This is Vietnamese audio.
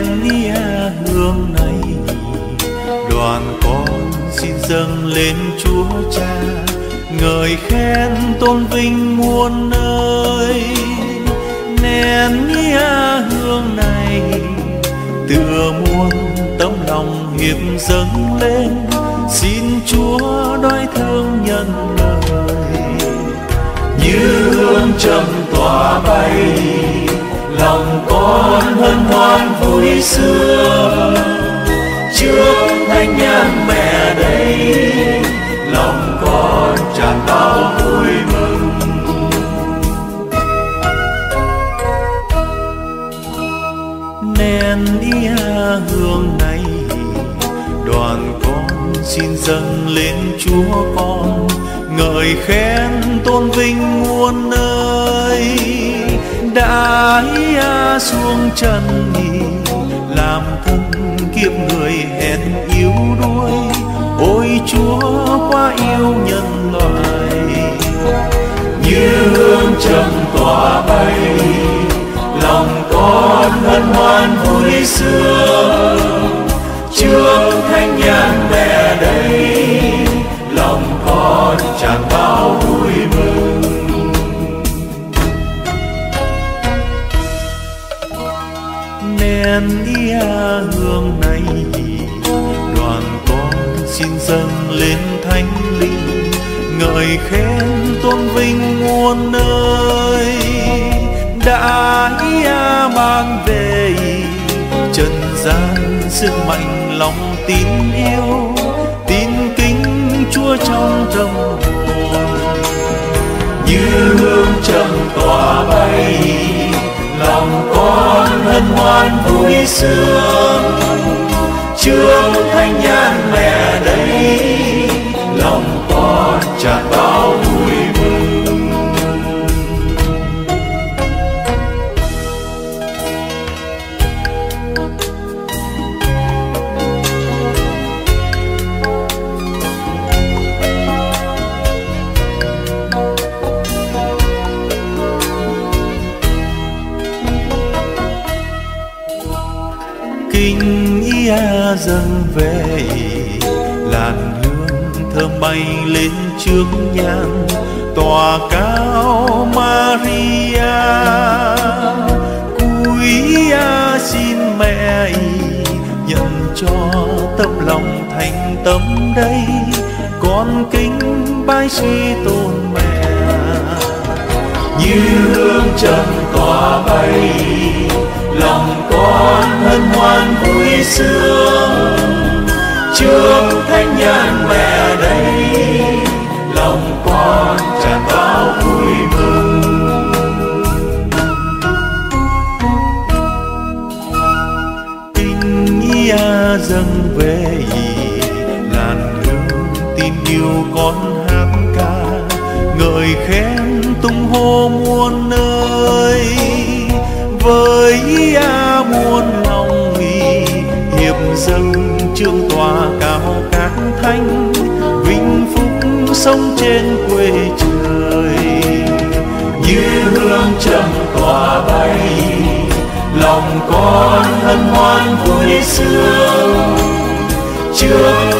ia hương này, đoàn con xin dâng lên Chúa Cha, ngợi khen tôn vinh muôn nơi. Nén ia hương này tựa muôn tấm lòng hiệp dâng lên, xin Chúa đói thương nhân lời. Như hương trầm tỏa bay, lòng con hân hoan vui sướng. Trước thánh nhang mẹ đây, lòng con tràn bao vui mừng. Nén ia hương này, đoàn con xin dâng lên Chúa con, ngợi khen tôn vinh muôn nơi. Đã ia xuống trần nhì, làm thân kiếp người hèn yếu đuối. Ôi Chúa quá yêu nhân loại. Như hương trầm tỏa bay, lòng con hân hoan vui sướng. Trước thánh nhang mẹ đây, lòng con tràn bao vui mừng. Nén ia hương này, đoàn con xin dâng lên thánh linh, ngợi khen tôn vinh muôn nơi. Đã ia mang về trần gian sức mạnh lòng tín yêu, tín kính Chúa trong tâm hồn. Như hương trầm tỏa bay, lòng con hân hoan vui sướng. Trước thánh nhang mẹ đây, lòng con tràn bao vui mừng. Kinh ia dâng về, làn hương thơm bay lên trước nhang, tỏa cao Maria. Cúi ia xin mẹ nhận cho tấm lòng thành tâm đây, con kính bái suy tôn mẹ. Như hương trầm tỏa bay, lòng con hân hoan vui sướng. Trước thánh nhang mẹ đây, lòng con tràn bao vui mừng. Tình ia dâng về, làn hương tin yêu con hát ca, ngợi khen tung hô muôn nơi. Với ia muôn lòng hiệp dâng chương tỏa cao các thánh, vinh phúc sống trên quê trời. Như hương trầm tỏa bay, lòng con hân hoan vui sướng. Trước